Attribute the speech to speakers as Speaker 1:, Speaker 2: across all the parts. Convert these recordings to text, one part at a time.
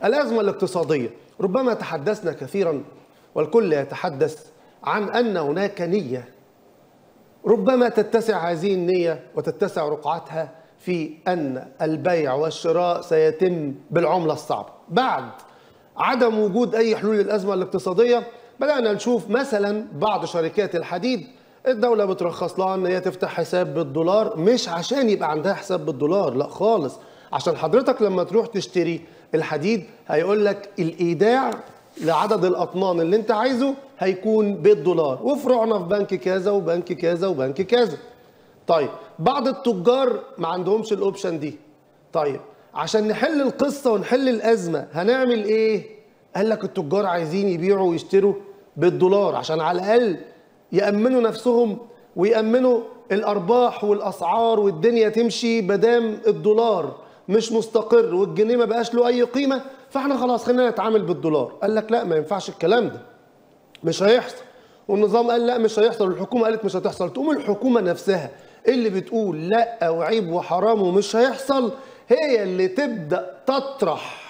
Speaker 1: الأزمة الاقتصادية. ربما تحدثنا كثيرا والكل يتحدث عن أن هناك نية، ربما تتسع هذه النية وتتسع رقعتها في أن البيع والشراء سيتم بالعملة الصعبة. بعد عدم وجود أي حلول للأزمة الاقتصادية بدأنا نشوف مثلا بعض شركات الحديد الدولة بترخص لها أن هي تفتح حساب بالدولار، مش عشان يبقى عندها حساب بالدولار، لا خالص، عشان حضرتك لما تروح تشتري الحديد هيقول لك الإيداع لعدد الأطنان اللي أنت عايزه هيكون بالدولار، وفروعنا في بنك كذا وبنك كذا وبنك كذا. طيب بعض التجار ما عندهمش الأوبشن دي. طيب عشان نحل القصة ونحل الأزمة هنعمل إيه؟ قال لك التجار عايزين يبيعوا ويشتروا بالدولار عشان على الأقل يأمنوا نفسهم ويأمنوا الأرباح والأسعار والدنيا تمشي مادام الدولار مش مستقر والجنيه ما بقاش له أي قيمة، فاحنا خلاص خلينا نتعامل بالدولار. قال لك لا، ما ينفعش الكلام ده، مش هيحصل. والنظام قال لا مش هيحصل، والحكومة قالت مش هتحصل. تقوم الحكومة نفسها اللي بتقول لا وعيب وحرام ومش هيحصل هي اللي تبدأ تطرح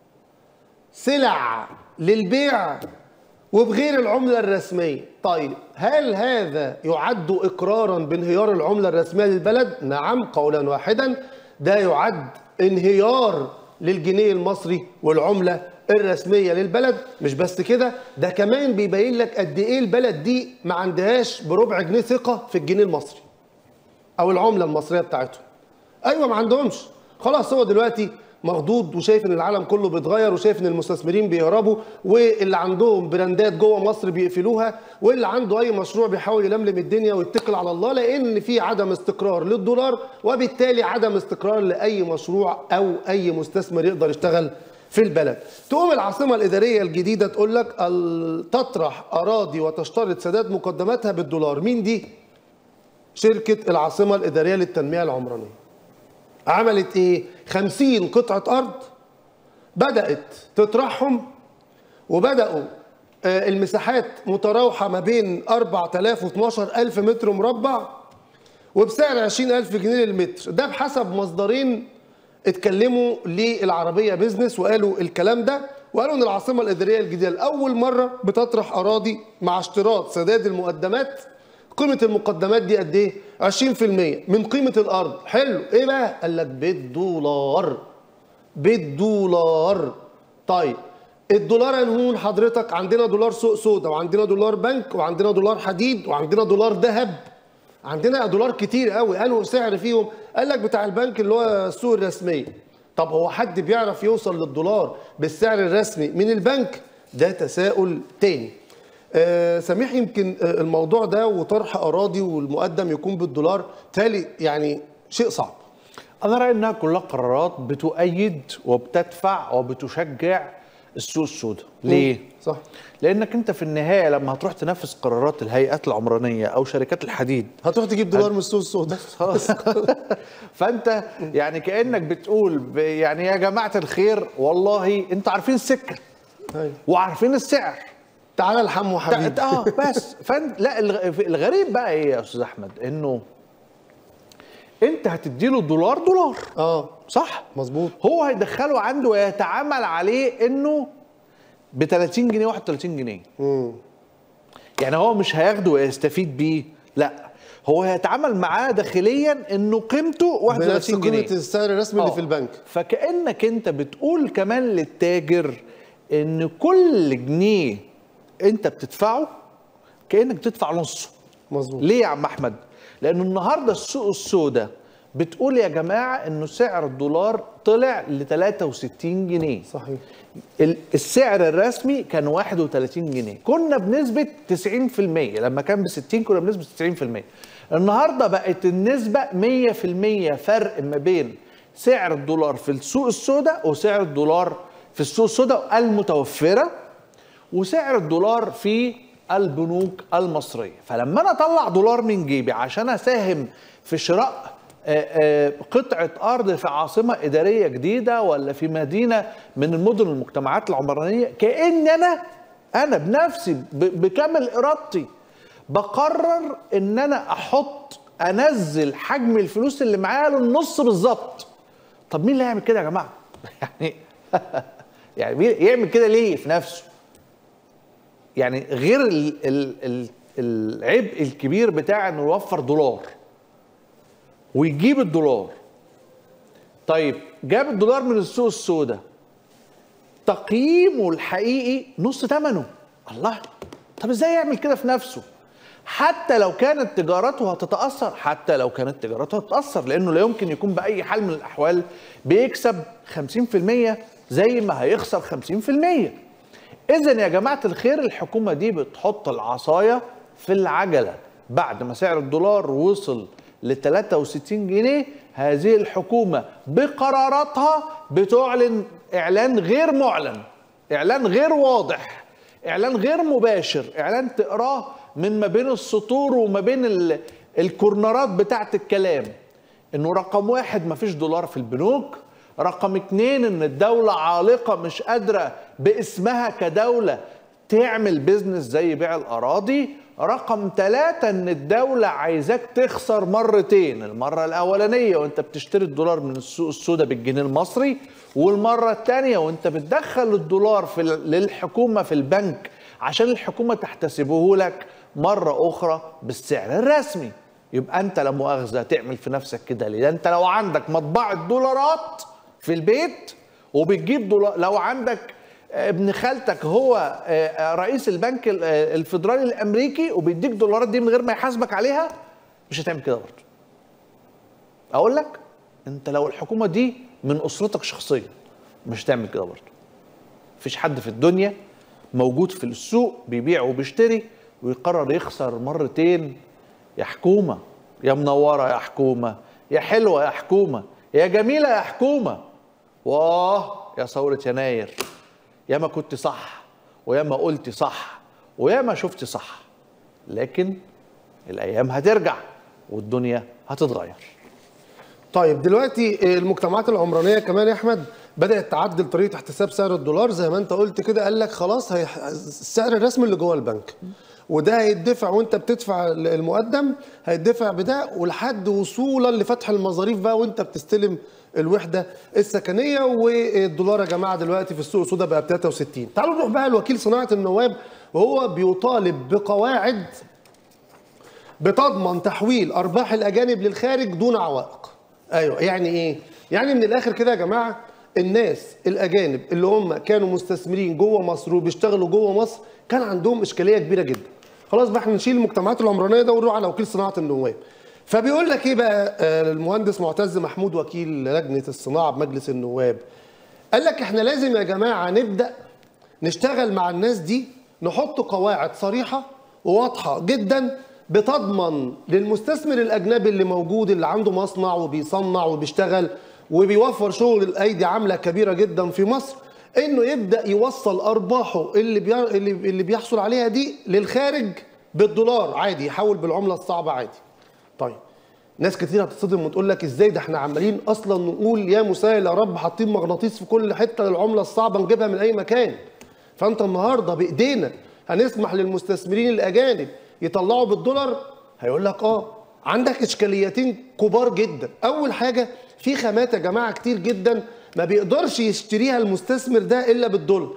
Speaker 1: سلع للبيع وبغير العملة الرسمية. طيب هل هذا يعد إقرارا بانهيار العملة الرسمية للبلد؟ نعم قولا واحدا، ده يعد انهيار للجنيه المصري والعملة الرسمية للبلد. مش بس كده، ده كمان بيبين لك قد ايه البلد دي ما عندهاش بربع جنيه ثقة في الجنيه المصري او العملة المصرية بتاعتهم. ايوه ما عندهمش، خلاص هو دلوقتي مخضوض وشايف ان العالم كله بيتغير وشايف ان المستثمرين بيهربوا واللي عندهم براندات جوه مصر بيقفلوها واللي عنده اي مشروع بيحاول يلملم الدنيا ويتكل على الله، لان في عدم استقرار للدولار وبالتالي عدم استقرار لاي مشروع او اي مستثمر يقدر يشتغل في البلد. تقوم العاصمه الاداريه الجديده تقول لك تطرح اراضي وتشترط سداد مقدماتها بالدولار. مين دي؟ شركه العاصمه الاداريه للتنميه العمرانيه. عملت ايه؟ 50 قطعة أرض بدأت تطرحهم، وبدأوا المساحات متراوحة ما بين 4000 و 12000 متر مربع وبسعر 20000 جنيه للمتر. ده بحسب مصدرين اتكلموا للعربية بيزنس وقالوا الكلام ده، وقالوا ان العاصمة الإدارية الجديدة لأول مرة بتطرح أراضي مع اشتراط سداد المقدمات. قيمة المقدمات دي قد ايه؟ 20% من قيمة الأرض. حلو، ايه بقى؟ قال لك بالدولار. بالدولار. طيب الدولار انهون حضرتك؟ عندنا دولار سوق سودا وعندنا دولار بنك وعندنا دولار حديد وعندنا دولار ذهب، عندنا دولار كتير قوي. قالوا سعر فيهم؟ قال لك بتاع البنك اللي هو السوق الرسمية. طب هو حد بيعرف يوصل للدولار بالسعر الرسمي من البنك؟ ده تساؤل تاني. سميح، يمكن الموضوع ده وطرح اراضي والمقدم يكون بالدولار تالي يعني شيء صعب.
Speaker 2: انا رايي انها كلها قرارات بتؤيد وبتدفع وبتشجع السوق السوداء. ليه؟
Speaker 1: صح.
Speaker 2: لانك انت في النهايه لما هتروح تنفذ قرارات الهيئات العمرانيه او شركات الحديد
Speaker 1: هتروح تجيب دولار من السوق السوداء
Speaker 2: خلاص. فانت يعني كانك بتقول يعني يا جماعه الخير والله انتوا عارفين السكه وعارفين السعر،
Speaker 1: تعالى الحمو حبيبي.
Speaker 2: بس لا الغريب بقى ايه يا استاذ احمد؟ انه انت هتديله دولار صح
Speaker 1: مظبوط.
Speaker 2: هو هيدخله عنده ويتعامل عليه انه ب 30 جنيه 31 جنيه. يعني هو مش هياخده ويستفيد بيه، لا هو هيتعامل معاه داخليا انه قيمته 31 جنيه
Speaker 1: بنفس قيمه السعر الرسمي اللي في البنك.
Speaker 2: فكأنك انت بتقول كمان للتاجر ان كل جنيه انت بتدفعه كأنك بتدفع نصه.
Speaker 1: مظبوط.
Speaker 2: ليه يا عم احمد؟ لانه النهارده السوق السوداء بتقول يا جماعه انه سعر الدولار طلع ل 63 جنيه.
Speaker 1: صحيح.
Speaker 2: السعر الرسمي كان 31 جنيه، كنا بنسبه 90%، لما كان ب 60 كنا بنسبه 90%. النهارده بقت النسبه 100% فرق ما بين سعر الدولار في السوق السوداء وسعر الدولار في السوق السوداء المتوفره وسعر الدولار في البنوك المصريه. فلما انا اطلع دولار من جيبي عشان اساهم في شراء قطعه ارض في عاصمه اداريه جديده ولا في مدينه من المدن المجتمعات العمرانيه، كأن انا بنفسي بكامل ارادتي بقرر ان انا انزل حجم الفلوس اللي معايا للنص بالظبط. طب مين اللي هيعمل كده يا جماعه؟ يعني يعني يعمل كده ليه في نفسه؟ يعني غير العبء الكبير بتاع انه يوفر دولار ويجيب الدولار. طيب جاب الدولار من السوق السوداء، تقييمه الحقيقي نص ثمنه. الله، طب ازاي يعمل كده في نفسه؟ حتى لو كانت تجارته هتتأثر، لأنه لا يمكن يكون بأي حال من الأحوال بيكسب 50% زي ما هيخسر 50%. إذن يا جماعة الخير، الحكومة دي بتحط العصاية في العجلة. بعد ما سعر الدولار وصل ل 63 جنيه، هذه الحكومة بقراراتها بتعلن إعلان غير معلن، إعلان غير واضح، إعلان غير مباشر، إعلان تقراه من ما بين السطور وما بين الكورنرات بتاعت الكلام، إنه رقم 1 مفيش دولار في البنوك، رقم 2 إن الدولة عالقة مش قادرة باسمها كدولة تعمل بيزنس زي بيع الأراضي، رقم 3 إن الدولة عايزاك تخسر مرتين، المرة الأولانية وأنت بتشتري الدولار من السوق السوداء بالجنيه المصري، والمرة الثانية وأنت بتدخل الدولار للحكومة في البنك عشان الحكومة تحتسبه لك مرة أخرى بالسعر الرسمي. يبقى أنت لا مؤاخذة تعمل في نفسك كده ليه؟ أنت لو عندك مطبعة دولارات في البيت وبتجيب دولار، لو عندك ابن خالتك هو رئيس البنك الفيدرالي الامريكي وبيديك دولارات دي من غير ما يحاسبك عليها، مش هتعمل كده برضه. اقول لك انت لو الحكومه دي من اسرتك شخصيا مش هتعمل كده برضه. مفيش حد في الدنيا موجود في السوق بيبيع وبيشتري ويقرر يخسر مرتين. يا حكومه، يا منوره يا حكومه، يا حلوه يا حكومه، يا جميله يا حكومه، واه يا ثوره يناير، يا ما كنت صح ويا ما قلت صح ويا ما شفت صح، لكن الايام هترجع والدنيا هتتغير.
Speaker 1: طيب دلوقتي المجتمعات العمرانيه كمان يا احمد بدات تعدل طريقه احتساب سعر الدولار زي ما انت قلت كده. قال لك خلاص السعر الرسمي اللي جوه البنك، وده هيدفع وانت بتدفع المقدم هيدفع بده ولحد وصولا لفتح المظاريف بقى وانت بتستلم الوحده السكنيه. والدولار يا جماعه دلوقتي في السوق السوداء بقى ب 63. تعالوا نروح بقى لوكيل صناعه النواب وهو بيطالب بقواعد بتضمن تحويل ارباح الاجانب للخارج دون عوائق. ايوه، يعني ايه؟ يعني من الاخر كده يا جماعه، الناس الاجانب اللي هم كانوا مستثمرين جوه مصر وبيشتغلوا جوه مصر كان عندهم اشكاليه كبيره جدا. خلاص بقى احنا نشيل المجتمعات العمرانيه ده ونروح على وكيل صناعه النواب. فبيقول لك ايه بقى المهندس معتز محمود وكيل لجنه الصناعه بمجلس النواب، قال لك احنا لازم يا جماعه نبدا نشتغل مع الناس دي، نحط قواعد صريحه وواضحه جدا بتضمن للمستثمر الاجنبي اللي موجود اللي عنده مصنع وبيصنع وبيشتغل وبيوفر شغل الايدي عامله كبيره جدا في مصر، انه يبدا يوصل ارباحه اللي بيحصل عليها دي للخارج بالدولار عادي، يحول بالعمله الصعبه عادي. طيب ناس كتير هتتصدم وتقول لك ازاي ده احنا عمالين اصلا نقول يا مسهل يا رب، حاطين مغناطيس في كل حته للعمله الصعبه نجيبها من اي مكان. فانت النهارده بايدينا هنسمح للمستثمرين الاجانب يطلعوا بالدولار؟ هيقول لك عندك اشكاليتين كبار جدا. اول حاجه، في خامات يا جماعه كتير جدا ما بيقدرش يشتريها المستثمر ده الا بالدولار.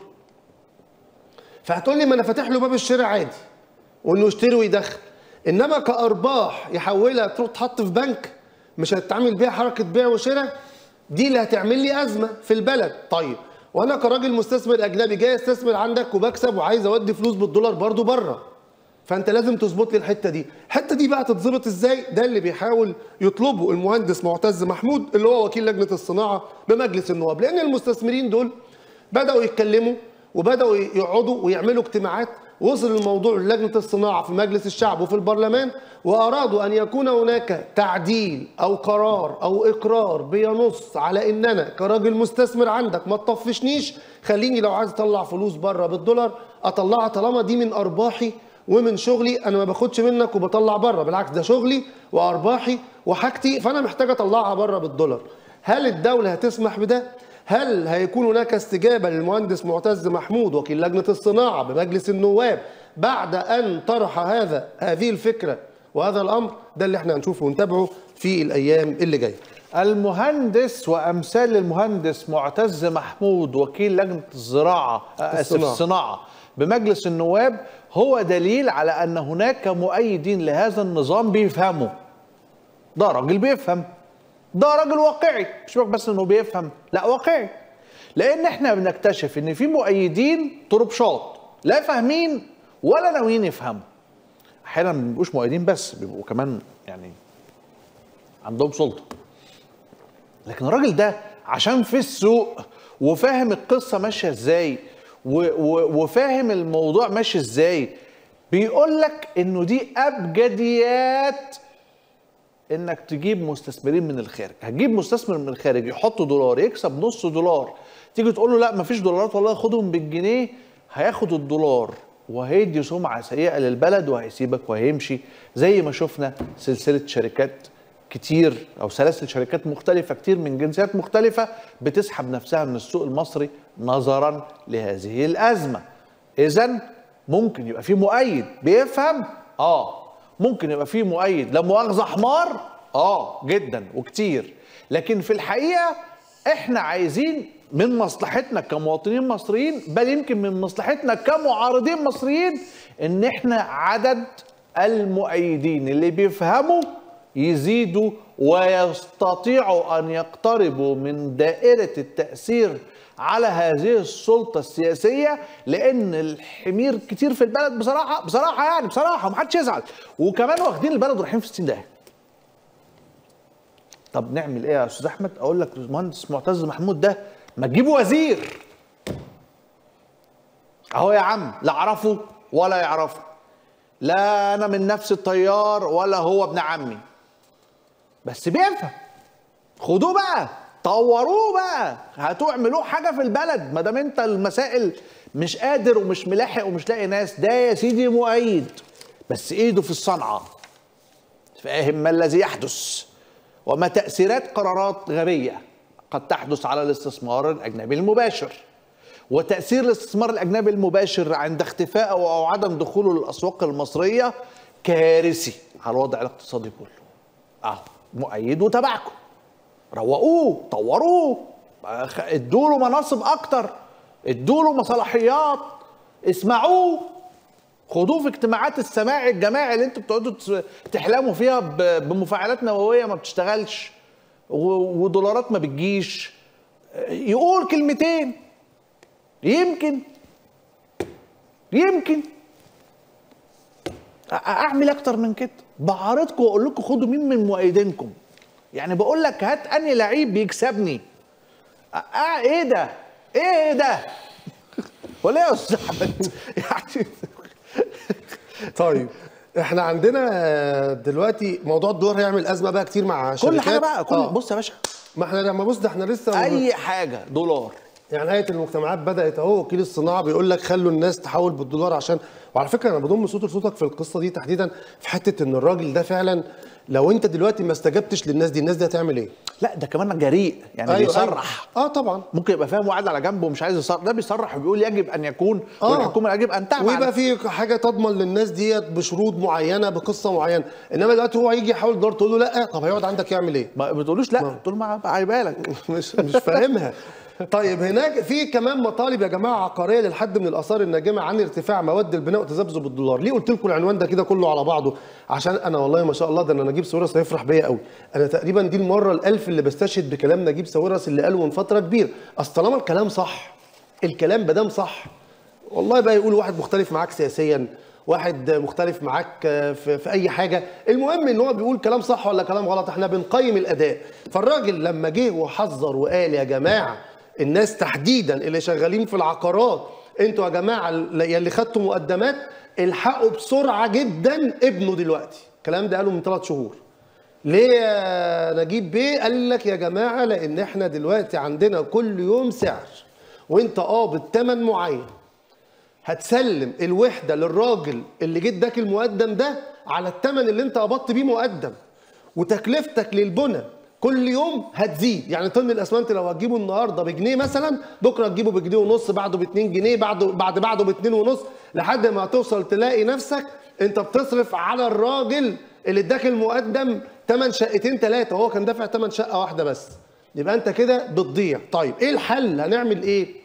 Speaker 1: فهتقول لي ما انا فاتح له باب الشراء عادي وانه يشتري ويدخل، انما كارباح يحولها تروح تحط في بنك مش هتتعامل بيها حركه بيع وشراء، دي اللي هتعمل لي ازمه في البلد. طيب وانا كراجل مستثمر اجنبي جاي استثمر عندك وبكسب وعايز اودي فلوس بالدولار برضو بره، فانت لازم تظبط لي الحته دي. الحته دي بقى تتظبط ازاي؟ ده اللي بيحاول يطلبه المهندس معتز محمود اللي هو وكيل لجنه الصناعه بمجلس النواب، لان المستثمرين دول بداوا يتكلموا وبداوا يقعدوا ويعملوا اجتماعات، وصل الموضوع للجنه الصناعه في مجلس الشعب وفي البرلمان، وارادوا ان يكون هناك تعديل او قرار او اقرار بينص على ان انا كراجل مستثمر عندك ما تطفشنيش، خليني لو عايز اطلع فلوس بره بالدولار اطلعها طالما دي من ارباحي ومن شغلي، انا ما باخدش منك وبطلع بره، بالعكس ده شغلي وارباحي وحاجتي فانا محتاج اطلعها بره بالدولار. هل الدوله هتسمح بده؟ هل هيكون هناك استجابه للمهندس معتز محمود وكيل لجنه الصناعه بمجلس النواب بعد ان طرح هذه الفكره وهذا الامر؟ ده اللي احنا هنشوفه ونتابعه في الايام اللي جايه.
Speaker 2: المهندس وامثال المهندس معتز محمود وكيل لجنه الصناعه بمجلس النواب هو دليل على ان هناك مؤيدين لهذا النظام بيفهموا. ده راجل بيفهم، ده راجل واقعي، مش بس انه بيفهم، لا واقعي. لان احنا بنكتشف ان في مؤيدين طربشات لا فاهمين ولا ناويين يفهموا. احيانا ما بيبقوش مؤيدين بس، بيبقوا كمان يعني عندهم سلطه. لكن الراجل ده عشان في السوق وفاهم القصه ماشيه ازاي وفاهم الموضوع ماشي ازاي، بيقول لك انه دي ابجديات انك تجيب مستثمرين من الخارج. هتجيب مستثمر من الخارج يحط دولار يكسب نص دولار، تيجي تقول له لا مفيش دولارات والله خدهم بالجنيه، هياخد الدولار وهيدي سمعه سيئه للبلد وهيسيبك وهيمشي. زي ما شفنا سلسله شركات كتير او سلاسل شركات مختلفه كتير من جنسيات مختلفه بتسحب نفسها من السوق المصري نظرا لهذه الازمه. اذا ممكن يبقى في مؤيد بيفهم، ممكن يبقى في مؤيد لا مؤاخذه حمار، جدا وكتير. لكن في الحقيقه احنا عايزين من مصلحتنا كمواطنين مصريين، بل يمكن من مصلحتنا كمعارضين مصريين، ان احنا عدد المؤيدين اللي بيفهموا يزيدوا ويستطيعوا ان يقتربوا من دائرة التأثير على هذه السلطة السياسية. لان الحمير كتير في البلد بصراحة ومحدش يزعل، وكمان واخدين البلد ورايحين في 60 داهية. طب نعمل ايه يا استاذ احمد؟ اقول لك المهندس معتز محمود ده ما تجيبه وزير اهو يا عم، لا اعرفه ولا يعرفه، لا انا من نفس التيار ولا هو ابن عمي، بس بيفهم. خدوه بقى، طوروه بقى، هاتوا اعملوه حاجه في البلد. ما دام انت المسائل مش قادر ومش ملاحق ومش لاقي ناس، ده يا سيدي مؤيد بس ايده في الصنعه، فاهم ما الذي يحدث وما تأثيرات قرارات غبية قد تحدث على الاستثمار الأجنبي المباشر. وتأثير الاستثمار الأجنبي المباشر عند اختفائه أو عدم دخوله للأسواق المصرية كارثي على الوضع الاقتصادي كله. مؤيد وتبعكم، روقوه، طوروه، ادوا له مناصب أكتر، ادوا له صلاحيات، اسمعوه، خدوه في اجتماعات السماع الجماعي اللي انتوا بتقعدوا تحلموا فيها بمفاعلات نوويه ما بتشتغلش ودولارات ما بتجيش، يقول كلمتين يمكن اعمل اكتر من كده. بعارضكم واقول لكم خدوا مين من مؤيدينكم، يعني بقول لك هات اني لعيب بيكسبني. ايه ده ولا يا استاذ احمد؟ يعني
Speaker 1: طيب احنا عندنا دلوقتي موضوع الدولار هيعمل ازمه بقى كتير مع شركات.
Speaker 2: كل حاجه بقى بص يا باشا،
Speaker 1: ما احنا لما بص ده احنا لسه
Speaker 2: اي حاجه دولار.
Speaker 1: يعني هيئه المجتمعات بدات اهو، وكيل الصناعه بيقول لك خلوا الناس تحول بالدولار عشان. وعلى فكره انا بضم صوت لصوتك في القصه دي تحديدا، في حته ان الراجل ده فعلا لو انت دلوقتي ما استجبتش للناس دي، الناس دي هتعمل ايه؟
Speaker 2: لا ده كمان جريء يعني، بيصرح.
Speaker 1: طبعا
Speaker 2: ممكن يبقى فاهم وقاعد على جنبه ومش عايز يصرح، ده بيصرح وبيقول يجب ان يكون والحكومه يجب ان تعمل،
Speaker 1: ويبقى في حاجه تضمن للناس ديت بشروط معينه بقصه معينه. انما دلوقتي هو هيجي يحاول الدولار تقول له لا، طب هيقعد عندك يعمل ايه؟
Speaker 2: ما بتقولوش لا، تقول له هيبقى لك
Speaker 1: مش فاهمها. طيب هناك في كمان مطالب يا جماعه عقاريه للحد من الاثار الناجمه عن ارتفاع مواد البناء وتذبذب الدولار. ليه قلت لكم العنوان ده كده كله على بعضه؟ عشان انا والله ما شاء الله، ده انا نجيب ساويرس هيفرح بيا قوي. انا تقريبا دي المره الالف اللي بستشهد بكلام نجيب ساويرس اللي قاله من فتره كبيره. اصل طالما الكلام صح، الكلام بدام صح، والله بقى يقول واحد مختلف معاك سياسيا، واحد مختلف معاك في اي حاجه، المهم ان هو بيقول كلام صح ولا كلام غلط، احنا بنقيم الاداء. فالراجل لما جه وحذر وقال يا جماعه الناس تحديدا اللي شغالين في العقارات، انتوا يا جماعه اللي خدتوا مقدمات الحقوا بسرعه جدا ابنه دلوقتي. الكلام ده قاله من 3 شهور. ليه يا نجيب بيه؟ قال لك يا جماعه لان احنا دلوقتي عندنا كل يوم سعر، وانت قابض ثمن معين، هتسلم الوحده للراجل اللي جه اداك المقدم ده على الثمن اللي انت قبضت بيه مقدم، وتكلفتك للبنى كل يوم هتزيد. يعني طن الاسمنت لو هتجيبه النهارده بجنيه مثلا، بكره تجيبه بجنيه ونص، بعده ب2 جنيه، بعده ب2 ونص، لحد ما توصل تلاقي نفسك انت بتصرف على الراجل اللي اداك المقدم ثمن شقتين ثلاثه وهو كان دافع ثمن شقه واحده بس، يبقى انت كده بتضيع. طيب ايه الحل؟ هنعمل ايه؟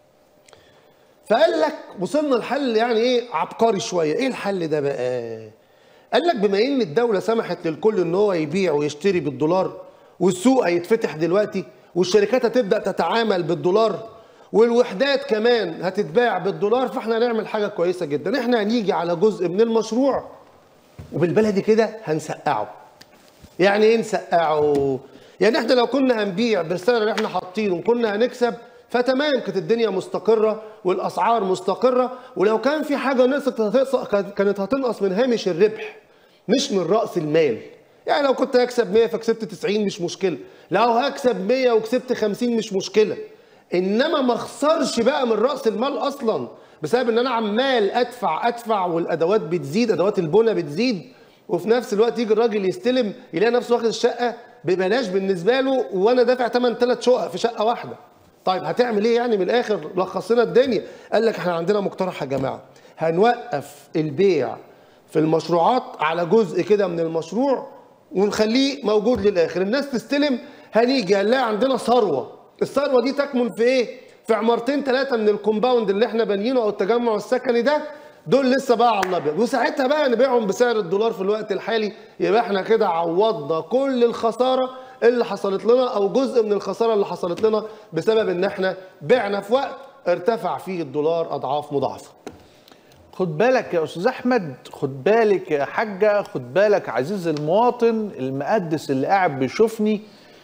Speaker 1: فقال لك وصلنا لحل يعني ايه عبقري شويه. ايه الحل ده بقى؟ قال لك بما ان الدوله سمحت للكل ان هو يبيع ويشتري بالدولار، والسوق هيتفتح دلوقتي، والشركات هتبدا تتعامل بالدولار، والوحدات كمان هتتباع بالدولار، فاحنا هنعمل حاجه كويسه جدا. احنا هنيجي على جزء من المشروع وبالبلدي كده هنسقعه. يعني ايه نسقعه؟ يعني احنا لو كنا هنبيع بالسعر اللي احنا حاطينه وكنا هنكسب فتمام، كانت الدنيا مستقره والاسعار مستقره، ولو كان في حاجه نقصت كانت هتنقص من هامش الربح مش من راس المال. يعني لو كنت هكسب 100 فكسبت 90 مش مشكله، لو هكسب 100 وكسبت 50 مش مشكله، انما ما اخسرش بقى من راس المال اصلا بسبب ان انا عمال ادفع والادوات بتزيد، ادوات البناء بتزيد، وفي نفس الوقت يجي الراجل يستلم يلاقي نفسه واخد الشقه ببلاش بالنسبه له وانا دافع ثمن 3 شقق في شقه واحده. طيب هتعمل ايه يعني؟ من الاخر لخصنا الدنيا. قال لك احنا عندنا مقترح يا جماعه، هنوقف البيع في المشروعات على جزء كده من المشروع ونخليه موجود للاخر، الناس تستلم. هنيجي هنلاقي عندنا ثروه، الثروه دي تكمن في ايه؟ في عمارتين ثلاثه من الكومباوند اللي احنا بانيينه او التجمع السكني ده، دول لسه بقى على الابيض، وساعتها بقى نبيعهم بسعر الدولار في الوقت الحالي. يبقى احنا كده عوضنا كل الخساره اللي حصلت لنا او جزء من الخساره اللي حصلت لنا بسبب ان احنا بعنا في وقت ارتفع فيه الدولار اضعاف مضاعفه.
Speaker 2: خد بالك يا استاذ احمد، خد بالك يا حاجه، خد بالك عزيزي المواطن المقدس اللي قاعد بيشوفني.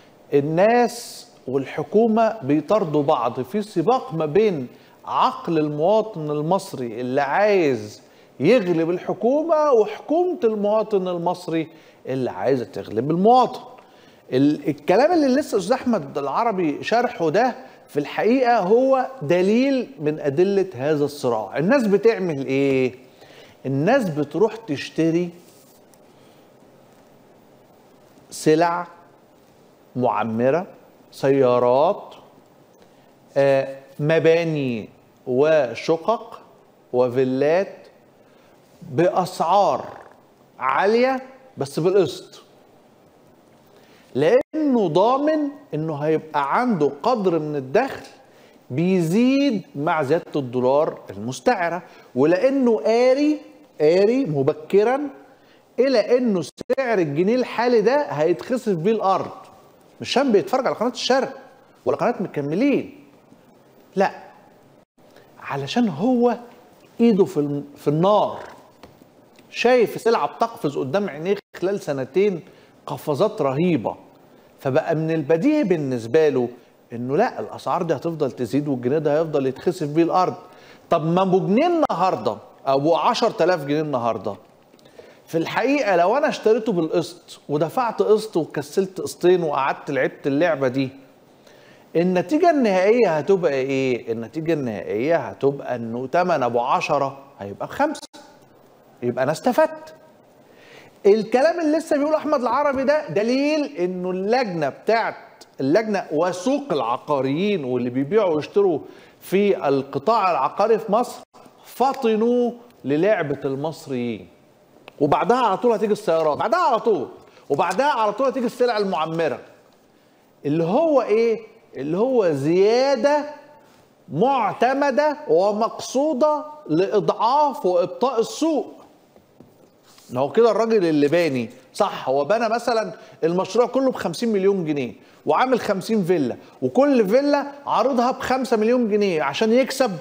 Speaker 2: الناس والحكومه بيطاردوا بعض في سباق ما بين عقل المواطن المصري اللي عايز يغلب الحكومه وحكومه المواطن المصري اللي عايزه تغلب المواطن. الكلام اللي لسه استاذ احمد العربي شرحه ده في الحقيقه هو دليل من ادله هذا الصراع. الناس بتعمل ايه؟ الناس بتروح تشتري سلع معمره، سيارات، مباني وشقق وفيلات باسعار عاليه بس بالقسط، لانه ضامن انه هيبقى عنده قدر من الدخل بيزيد مع زياده الدولار المستعره، ولانه قاري مبكرا الى انه سعر الجنيه الحالي ده هيتخسف بيه الارض. مش عشان بيتفرج على قناه الشرق ولا قناه مكملين، لا، علشان هو ايده في النار، شايف سلعه بتقفز قدام عينيه خلال سنتين قفزات رهيبه، فبقى من البديهي بالنسبه له انه لا، الاسعار دي هتفضل تزيد والجنيه ده هيفضل يتخسف بيه الارض. طب ما ابو جنيه النهارده ابو 10000 جنيه النهارده في الحقيقه لو انا اشتريته بالقسط ودفعت قسط وكسلت قسطين وقعدت لعبت اللعبه دي، النتيجه النهائيه هتبقى ايه؟ النتيجه النهائيه هتبقى انه ثمن ابو 10 هيبقى ب5، يبقى انا استفدت. الكلام اللي لسه بيقوله احمد العربي ده دليل انه اللجنه وسوق العقاريين واللي بيبيعوا ويشتروا في القطاع العقاري في مصر فطنوا للعبه المصريين. وبعدها على طول هتيجي السيارات، بعدها على طول، وبعدها على طول هتيجي السلع المعمره، اللي هو ايه؟ اللي هو زياده معتمده ومقصوده لاضعاف وابطاء السوق. هو كده الراجل اللي باني صح، هو بنى مثلا المشروع كله ب50 مليون جنيه وعامل 50 فيلا، وكل فيلا عارضها ب5 مليون جنيه عشان يكسب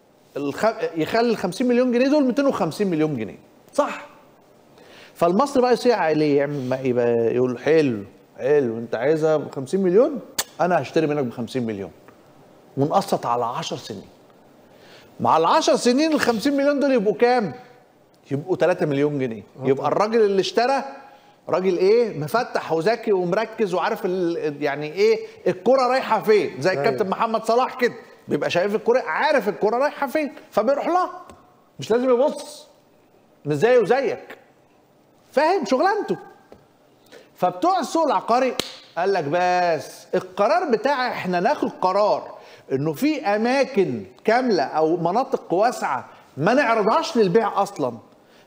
Speaker 2: يخلي ال50 مليون جنيه دول 250 مليون جنيه، صح؟ فالمصري بقى يصيع عليه يعمل ما يبقى يقول حلو انت عايزها ب50 مليون، انا هشتري منك ب50 مليون ونقسط على 10 سنين. مع ال10 سنين ال50 مليون دول يبقوا كام؟ يبقوا 3 مليون جنيه. يبقى الراجل اللي اشترى راجل ايه؟ مفتح وذكي ومركز وعارف يعني ايه الكرة رايحه فين، زي الكابتن محمد صلاح كده، بيبقى شايف الكرة، عارف الكرة رايحه فين، فبيروح لها، مش لازم يبص، مش زيه وزيك، فاهم شغلانته. فبتوع السوق العقاري قال لك بس القرار بتاعي احنا ناخد قرار انه في اماكن كامله او مناطق واسعه ما نعرضهاش للبيع اصلا،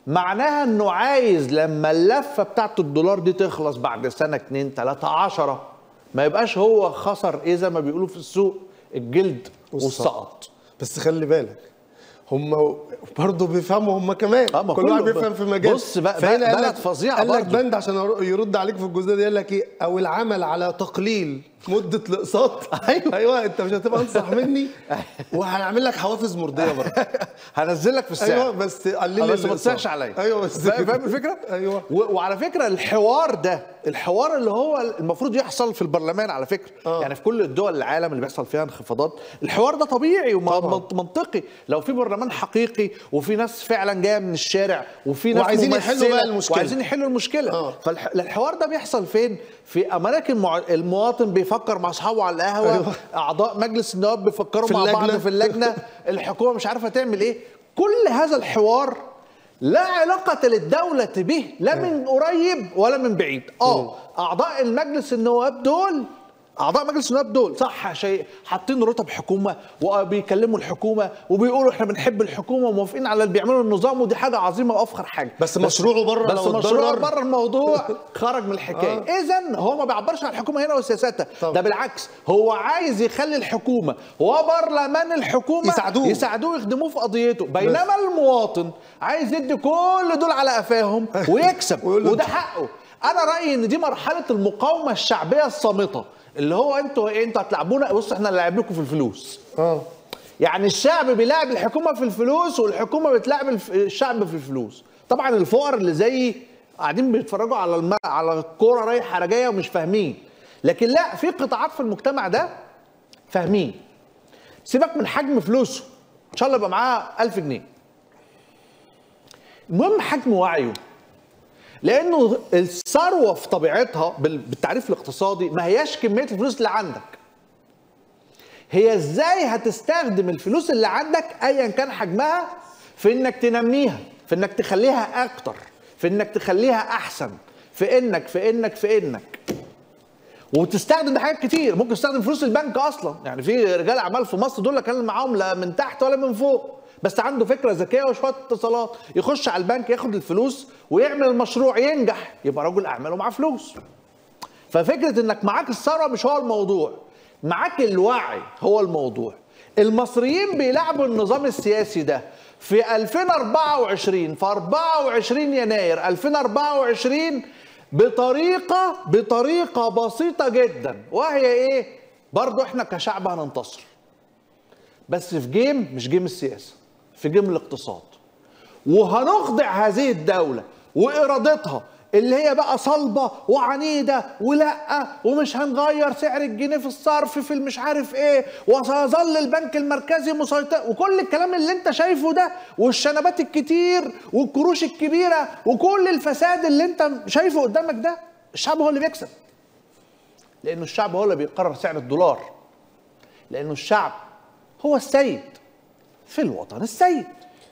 Speaker 2: معناها انه عايز لما اللفه بتاعت الدولار دي تخلص بعد سنه 2 3 10 ما يبقاش هو خسر ايه زي ما بيقولوا في السوق الجلد والسقط.
Speaker 1: بس خلي بالك هم برضه بيفهموا هم كمان، كل واحد بيفهم في مجال.
Speaker 2: بص بقى بلد فظيعه.
Speaker 1: قال لك بند عشان يرد عليك في الجزئيه دي، قال لك ايه؟ او العمل على تقليل مده الاقساط. ايوه انت مش هتبقى انصح مني وهنعمل لك حوافز مرضيه برضه.
Speaker 2: هنزل لك في السعر.
Speaker 1: ايوه بس قلل
Speaker 2: بس ما تسعش عليا.
Speaker 1: ايوه بس
Speaker 2: فاهم الفكره؟
Speaker 1: ايوه.
Speaker 2: وعلى فكره الحوار ده، الحوار اللي هو المفروض يحصل في البرلمان على فكره. يعني في كل الدول العالم اللي بيحصل فيها انخفاضات الحوار ده طبيعي ومنطقي. لو في برلمان حقيقي وفي ناس فعلا جايه من الشارع وفي ناس
Speaker 1: وعايزين يحلوا بقى المشكله
Speaker 2: وعايزين يحلوا المشكله. فالحوار ده بيحصل فين؟ في اماكن المواطن بيفكر مع اصحابه على القهوه. أيوة. اعضاء مجلس النواب بيفكروا مع بعض في اللجنه. الحكومه مش عارفه تعمل ايه. كل هذا الحوار لا علاقة للدولة به لا من قريب ولا من بعيد. اعضاء المجلس النواب دول، اعضاء مجلس النواب دول صح شيء حاطين رتب حكومه وبيكلموا الحكومه وبيقولوا احنا بنحب الحكومه وموافقين على اللي بيعملوا النظام، ودي حاجه عظيمه وافخر حاجه.
Speaker 1: بس مشروعه بره،
Speaker 2: بس مشروعه بره الموضوع خرج من الحكايه. اذا هو ما بيعبرش عن الحكومه هنا وسياساتها، ده بالعكس هو عايز يخلي الحكومه وبرلمان الحكومه يساعدوه يخدموه في قضيته، بينما المواطن عايز يدي كل دول على قفاهم ويكسب وده حقه. انا رايي ان دي مرحله المقاومه الشعبيه الصامته، اللي هو انتوا هتلعبونا. بصوا احنا اللي لعبناكم في الفلوس. يعني الشعب بيلعب الحكومه في الفلوس والحكومه بتلعب الشعب في الفلوس. طبعا الفقراء اللي زي قاعدين بيتفرجوا على الكوره رايحه راجعه ومش فاهمين، لكن لا، في قطاعات في المجتمع ده فاهمين. سيبك من حجم فلوسه، ان شاء الله يبقى معاه 1000 جنيه. المهم حجم وعيه، لانه الثروه في طبيعتها بالتعريف الاقتصادي ما هياش كميه الفلوس اللي عندك، هي ازاي هتستخدم الفلوس اللي عندك ايا كان حجمها في انك تنميها، في انك تخليها اكتر، في انك تخليها احسن، في انك وتستخدم بحاجات كتير. ممكن تستخدم فلوس البنك اصلا. يعني في رجال اعمال في مصر دول كان معاهم لا من تحت ولا من فوق، بس عنده فكره ذكيه وشويه اتصالات، يخش على البنك ياخد الفلوس ويعمل المشروع ينجح، يبقى رجل اعمال ومعاه فلوس. ففكره انك معاك الثروه مش هو الموضوع، معاك الوعي هو الموضوع. المصريين بيلعبوا النظام السياسي ده في 2024، في 24 يناير 2024 بطريقه بسيطه جدا، وهي ايه؟ برضو احنا كشعب هننتصر، بس في جيم مش جيم السياسه، في جيم الاقتصاد. وهنخضع هذه الدوله وارادتها اللي هي بقى صلبه وعنيده ولا ومش هنغير سعر الجنيه في الصرف في المش عارف ايه، وسيظل البنك المركزي مسيطر، وكل الكلام اللي انت شايفه ده، والشنبات الكتير والكروش الكبيره وكل الفساد اللي انت شايفه قدامك ده. الشعب هو اللي بيكسب، لانه الشعب هو اللي بيقرر سعر الدولار، لانه الشعب هو السيد في الوطن السيد.